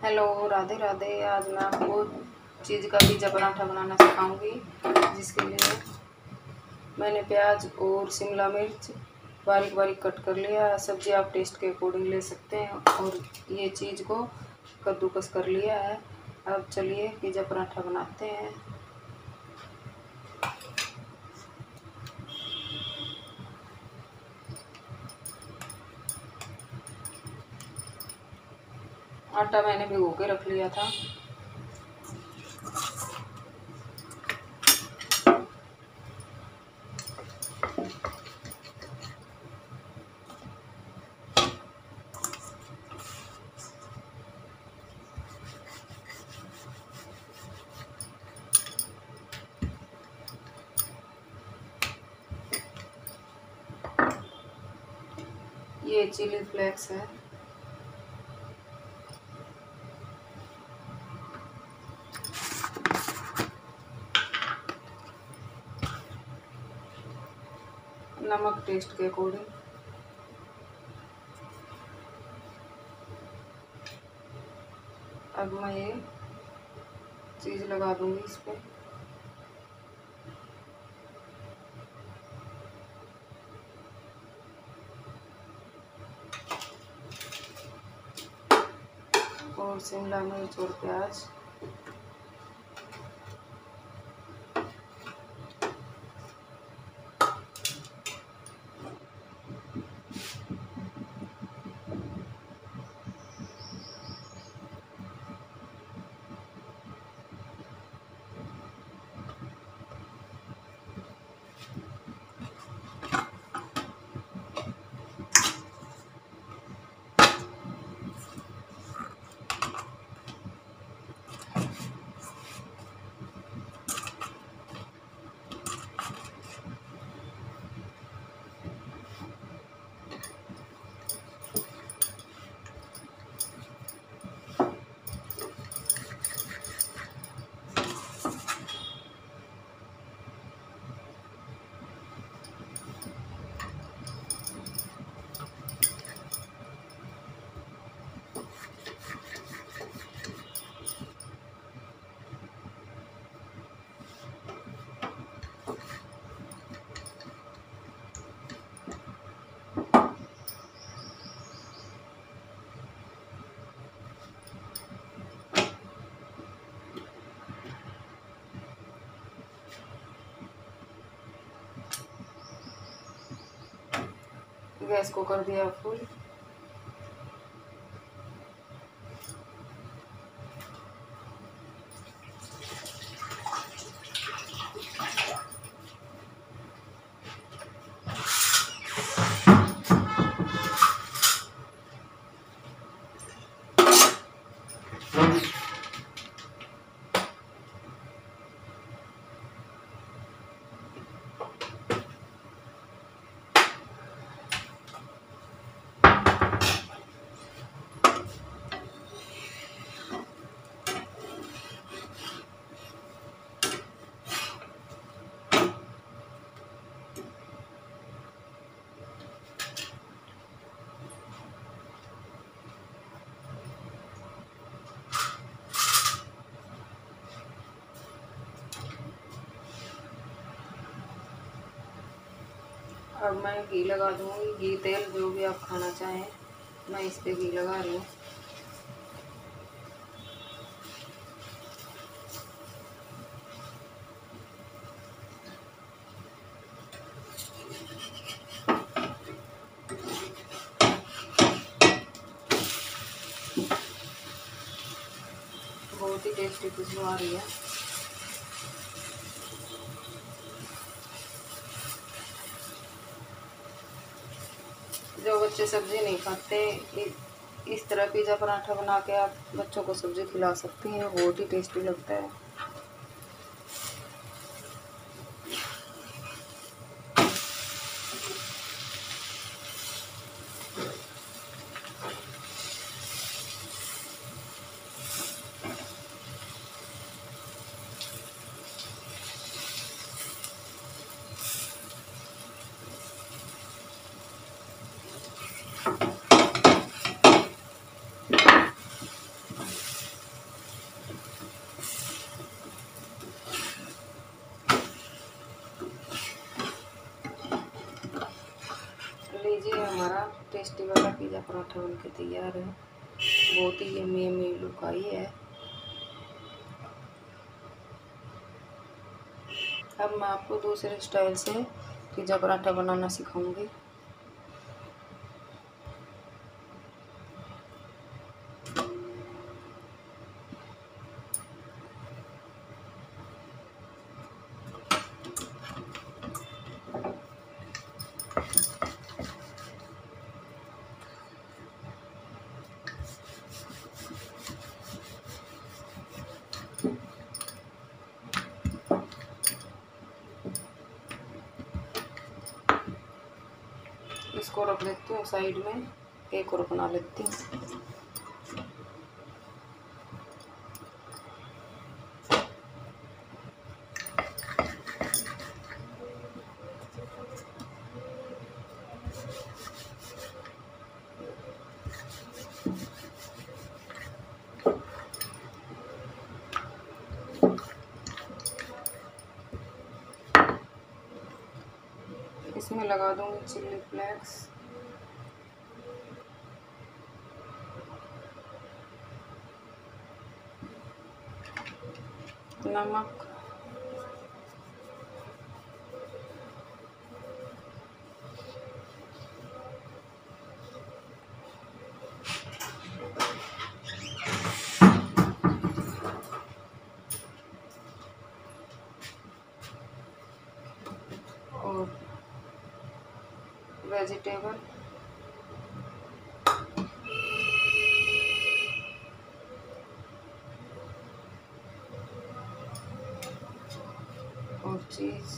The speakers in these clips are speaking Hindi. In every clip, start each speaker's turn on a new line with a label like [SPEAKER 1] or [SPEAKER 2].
[SPEAKER 1] हेलो, राधे राधे। आज मैं आपको चीज़ का पिज़्ज़ा पराठा बनाना सिखाऊंगी। जिसके लिए मैंने प्याज और शिमला मिर्च बारीक बारीक कट कर लिया। सब्ज़ी आप टेस्ट के अकॉर्डिंग ले सकते हैं। और ये चीज़ को कद्दूकस कर लिया है। अब चलिए पिज़्ज़ा पराठा बनाते हैं। आटा मैंने भिगो के रख लिया था। ये चिली फ्लेक्स है। नमक टेस्ट के अकॉर्डिंग। अब मैं ये चीज़ लगा दूंगी इस पर। और शिमला मिर्च और प्याज। गैस को कर दिया फुल। अब मैं घी लगा दूँगी। घी तेल जो भी आप खाना चाहें, मैं इस पे घी लगा रही हूँ। बहुत ही टेस्टी खुशबू आ रही है। जो बच्चे सब्जी नहीं खाते, इस तरह पिज़्ज़ा पराठा बना के आप बच्चों को सब्जी खिला सकती हैं। बहुत ही टेस्टी लगता है। टेस्टी वाला पिज़्ज़ा पराठा बनके तैयार है। बहुत ही यम्मी यम्मी लुक आई है। अब मैं आपको दूसरे स्टाइल से पिज़्ज़ा पराठा बनाना सिखाऊंगी। इसको रख लेती हूँ साइड में, एक और बना लेती हूँ। इसमें लगा दूँगी चिल्ली फ्लेक्स, नमक, और वेजिटेबल, और चीज़,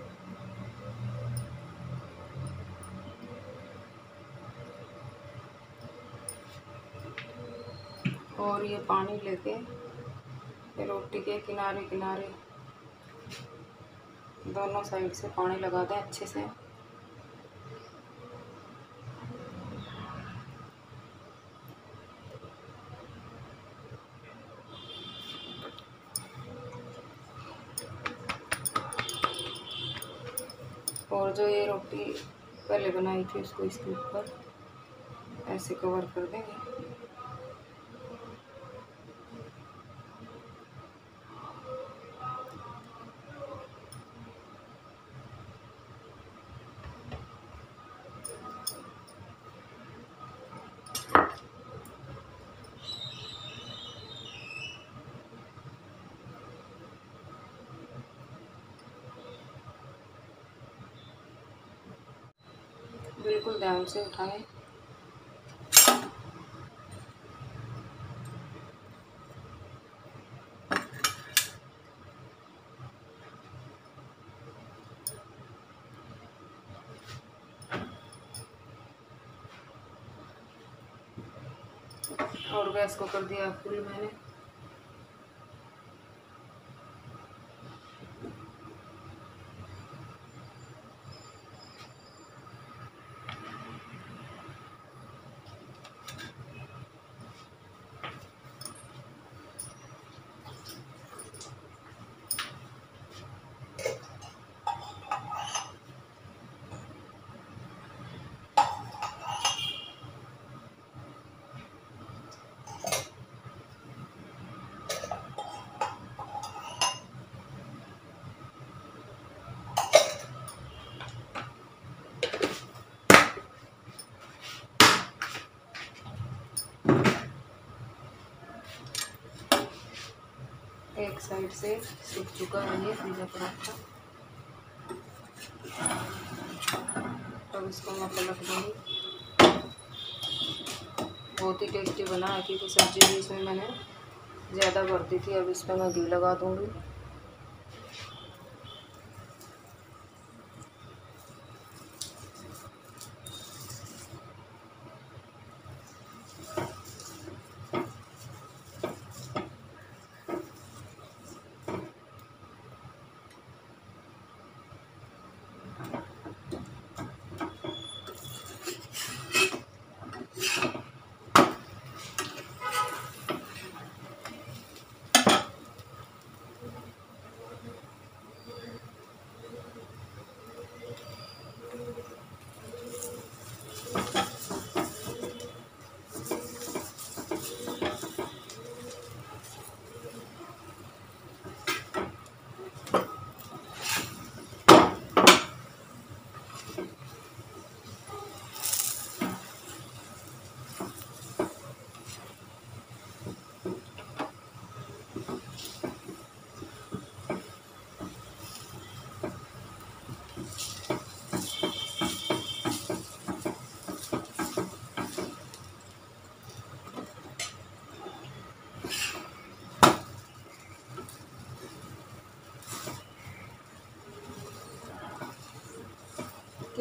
[SPEAKER 1] और ये पानी लेके रोटी के किनारे किनारे दोनों साइड से पानी लगा दें अच्छे से। और जो ये रोटी पहले बनाई थी उसको इसके ऊपर ऐसे कवर कर देंगे। बिल्कुल ध्यान से उठाएं। और गैस को कर दिया फुल मैंने। एक साइड से सूख चुका है ये पिज़्ज़ा पराठा। अब इसको मैं पलट दूँगी। बहुत ही टेस्टी बना है क्योंकि सब्जी भी इसमें मैंने ज़्यादा भर दी थी। अब इसमें मैं घी लगा दूँगी।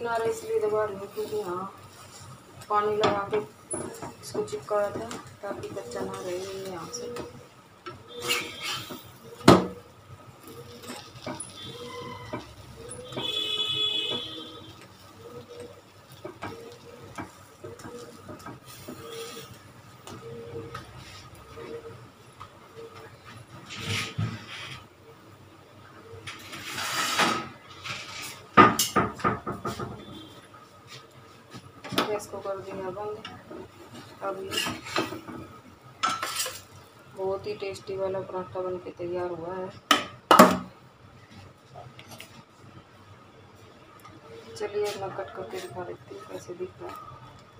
[SPEAKER 1] नहीं आ रहा इसलिए दबा रही हूँ, क्योंकि हाँ पानी लगा के इसको चिपकाया था ताकि कच्चा ना रहे यहाँ से। गैस को कर दिया बंद। अब ये बहुत ही टेस्टी वाला पराठा बनके तैयार हुआ है। चलिए मैं कट करके दिखा देती हूँ कैसे दिख रहा है।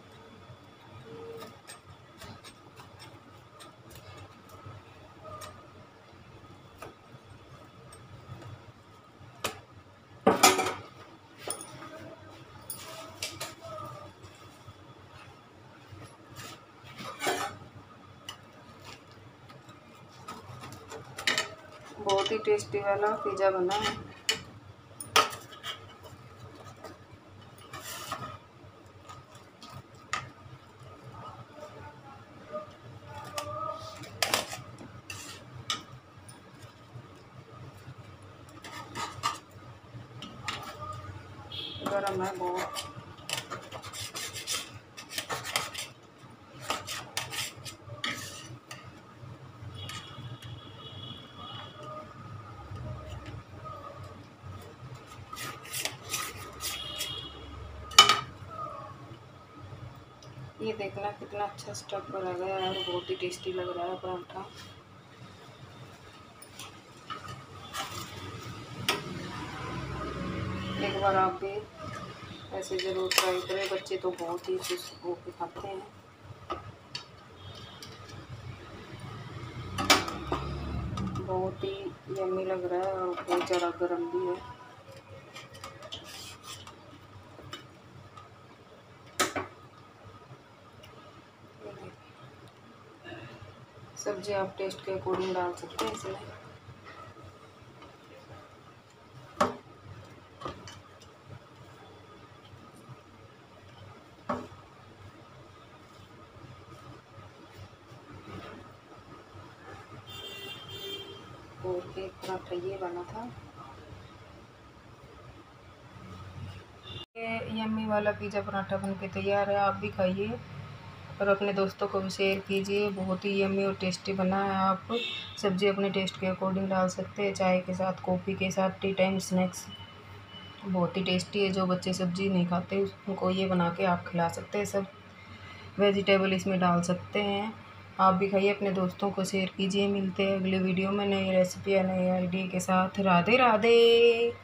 [SPEAKER 1] बहुत ही टेस्टी वाला पिज़्ज़ा बना है। गरम है बहुत। ये देखना कितना अच्छा स्टफ भरा गया है और बहुत ही टेस्टी लग रहा है पराठा। एक बार आप भी ऐसे ज़रूर ट्राई करें, बच्चे तो बहुत ही खुश होकर खाते हैं। बहुत ही यम्मी लग रहा है और बहुत ज़्यादा गर्म भी है। सब्जी आप टेस्ट के अकॉर्डिंग डाल सकते हैं इसमें। और एक पराठा ये बना था। ये यम्मी वाला पिज़्ज़ा पराठा बनके तैयार है। आप भी खाइए और अपने दोस्तों को भी शेयर कीजिए। बहुत ही यम्मी और टेस्टी बना है। आप सब्ज़ी अपने टेस्ट के अकॉर्डिंग डाल सकते हैं, चाय के साथ, कॉफ़ी के साथ, टी टाइम स्नैक्स। बहुत ही टेस्टी है। जो बच्चे सब्ज़ी नहीं खाते उनको ये बना के आप खिला सकते हैं। सब वेजिटेबल इसमें डाल सकते हैं। आप भी खाइए, अपने दोस्तों को शेयर कीजिए। मिलते हैं अगले वीडियो में नई रेसिपी या नई आइडिया के साथ। राधे राधे।